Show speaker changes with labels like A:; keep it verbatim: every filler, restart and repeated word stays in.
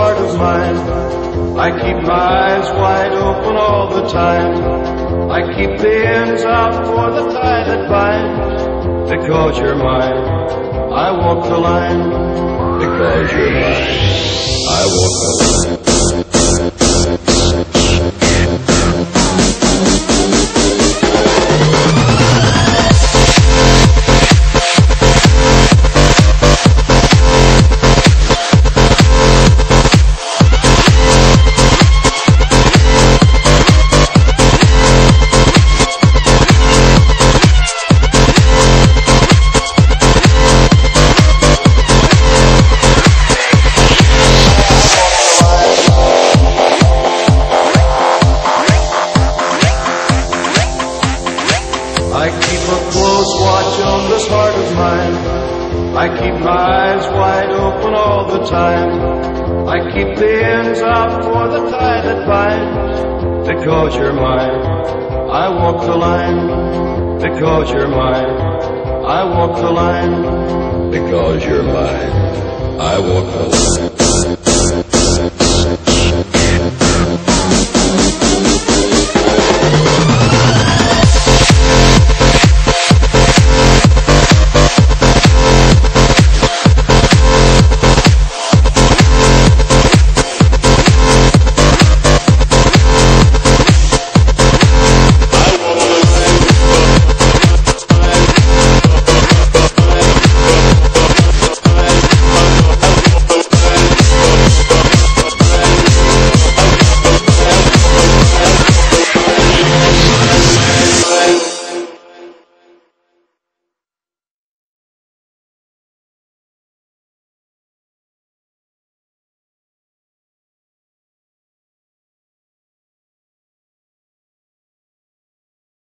A: heart of mine. I keep my eyes wide open all the time. I keep the ends out for the tie that binds. Because you're mine, I walk the line. Because you're mine, I walk the line. I keep a close watch on this heart of mine. I keep my eyes wide open all the time. I keep the ends out for the tie that binds. Because you're mine, I walk the line. Because you're mine, I walk the line. Because you're mine, I walk the line.